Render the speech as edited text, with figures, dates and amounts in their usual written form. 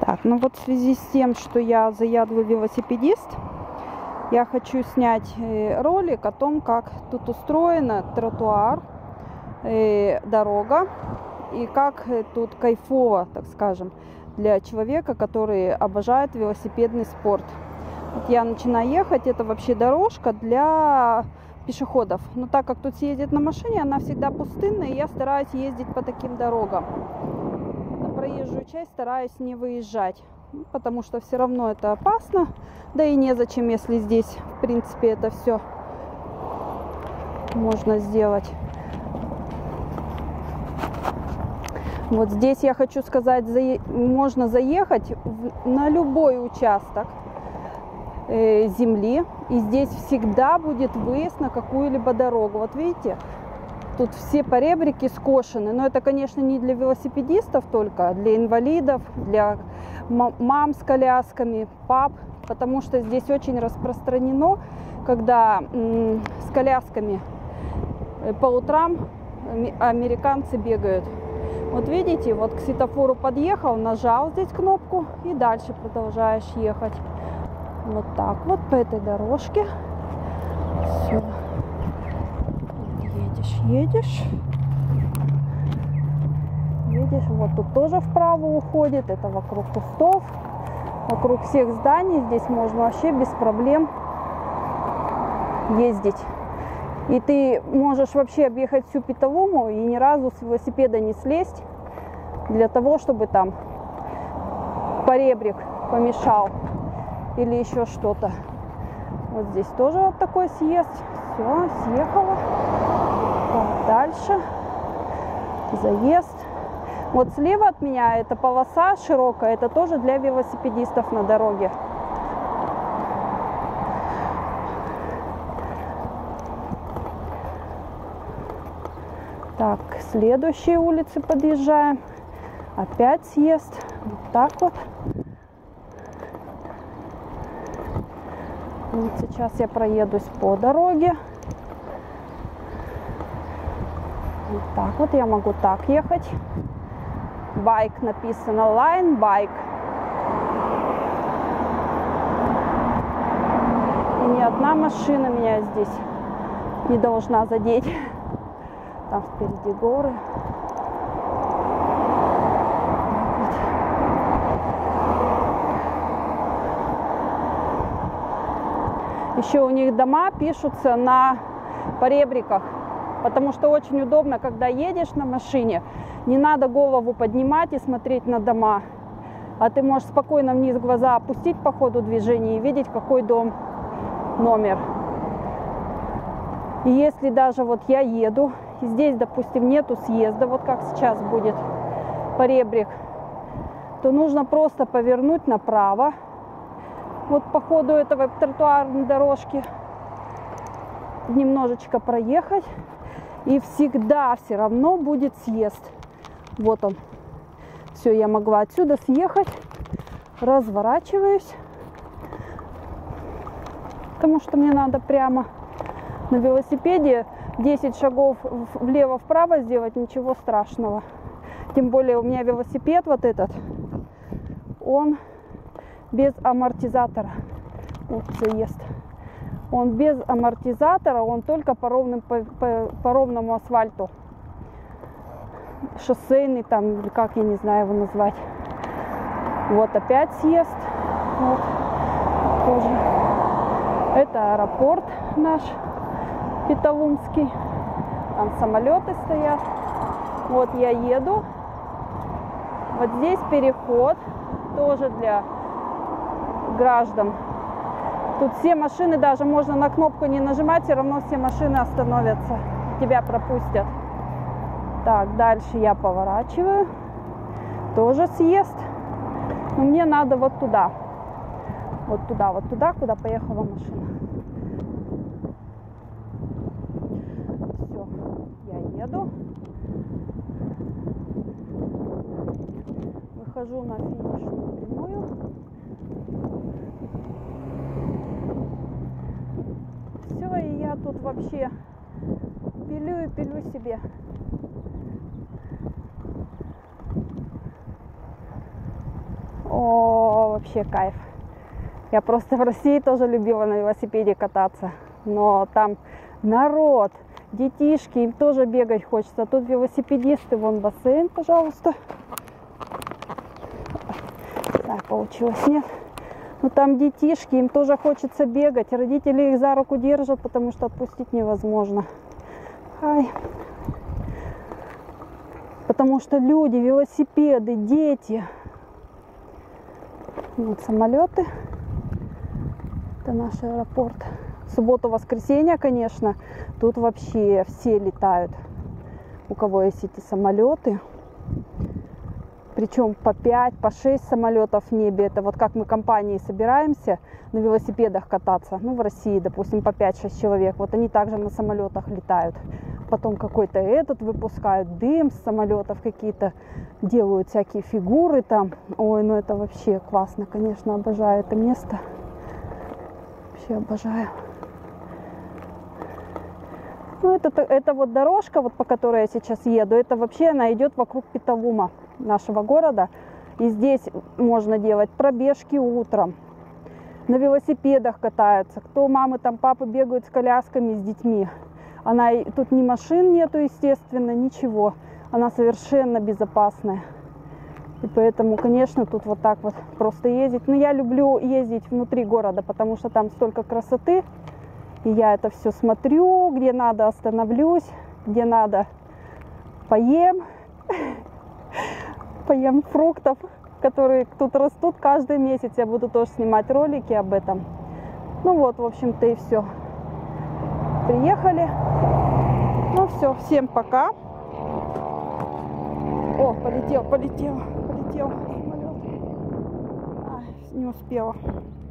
Так, ну вот в связи с тем, что я заядлый велосипедист, я хочу снять ролик о том, как тут устроена тротуар, дорога, и как тут кайфово, так скажем, для человека, который обожает велосипедный спорт. Вот я начинаю ехать, это вообще дорожка для пешеходов. Но так как тут съездить на машине, она всегда пустынная, и я стараюсь ездить по таким дорогам. На проезжую часть стараюсь не выезжать, потому что все равно это опасно, да и незачем, если здесь, в принципе, это все можно сделать. Вот здесь я хочу сказать, можно заехать на любой участок земли, и здесь всегда будет выезд на какую-либо дорогу. Вот видите, тут все поребрики скошены, но это, конечно, не для велосипедистов только, а для инвалидов, для мам с колясками, пап, потому что здесь очень распространено, когда с колясками по утрам американцы бегают. Вот видите, вот к светофору подъехал, нажал здесь кнопку и дальше продолжаешь ехать. Вот так вот по этой дорожке. Все. Едешь. Видишь, вот тут тоже вправо уходит. Это вокруг кустов, вокруг всех зданий. Здесь можно вообще без проблем ездить. И ты можешь вообще объехать всю Питалуму и ни разу с велосипеда не слезть, для того, чтобы там поребрик помешал или еще что-то. Вот здесь тоже вот такой съезд. Все, съехала. Так, дальше. Заезд. Вот слева от меня эта полоса широкая, это тоже для велосипедистов на дороге. Так, к следующей улице подъезжаем. Опять съезд. Вот так вот. Вот сейчас я проедусь по дороге. Вот так вот я могу так ехать. Байк написано, Line Bike. И ни одна машина меня здесь не должна задеть. Там впереди горы. Еще у них дома пишутся на поребриках, потому что очень удобно, когда едешь на машине, не надо голову поднимать и смотреть на дома, а ты можешь спокойно вниз глаза опустить по ходу движения и видеть, какой дом, номер. И если даже вот я еду, и здесь, допустим, нету съезда, вот как сейчас будет поребрик, то нужно просто повернуть направо, вот по ходу этого тротуарной дорожки, немножечко проехать, и всегда все равно будет съезд. Вот он. Все, я могла отсюда съехать, разворачиваюсь, потому что мне надо прямо на велосипеде 10 шагов влево-вправо сделать, ничего страшного. Тем более у меня велосипед вот этот, он без амортизатора. Вот заезд. Он без амортизатора, он только по ровному асфальту. Шоссейный там, или как, я не знаю его назвать. Вот опять съезд. Вот. Тоже. Это аэропорт наш питалумский. Там самолеты стоят. Вот я еду. Вот здесь переход. Тоже для граждан. Тут все машины, даже можно на кнопку не нажимать, все равно все машины остановятся, тебя пропустят. Так, дальше я поворачиваю. Тоже съезд. Но мне надо вот туда. Вот туда, куда поехала машина. Все, я еду. Выхожу на финишную прямую. Все, и я тут вообще пилю и пилю себе. О, вообще кайф. Я просто в России тоже любила на велосипеде кататься, но там народ, детишки, им тоже бегать хочется. Тут велосипедисты, вон бассейн, пожалуйста. Так, получилось, нет? Ну там детишки, им тоже хочется бегать. Родители их за руку держат, потому что отпустить невозможно. Ай. Потому что люди, велосипеды, дети. Вот самолеты. Это наш аэропорт. Суббота-воскресенье, конечно, тут вообще все летают. У кого есть эти самолеты. Причем по 5, по 6 самолетов в небе. Это вот как мы компанией собираемся на велосипедах кататься. Ну, в России, допустим, по 5-6 человек. Вот они также на самолетах летают. Потом какой-то этот выпускают, дым с самолетов какие-то. Делают всякие фигуры там. Ой, ну это вообще классно, конечно. Обожаю это место. Вообще обожаю. Ну, это вот дорожка, вот по которой я сейчас еду. Это вообще она идет вокруг Петалума, нашего города. И здесь можно делать пробежки утром. На велосипедах катаются. Кто мамы, там папы бегают с колясками, с детьми. Тут ни машин нету, естественно, ничего. Она совершенно безопасная. И поэтому, конечно, тут вот так вот просто ездить. Но я люблю ездить внутри города, потому что там столько красоты. И я это все смотрю, где надо остановлюсь, где надо поем. Поем фруктов, которые тут растут каждый месяц. Я буду тоже снимать ролики об этом. Ну вот, в общем-то, и все. Приехали. Ну все, всем пока. О, полетел самолет. Ай, не успела.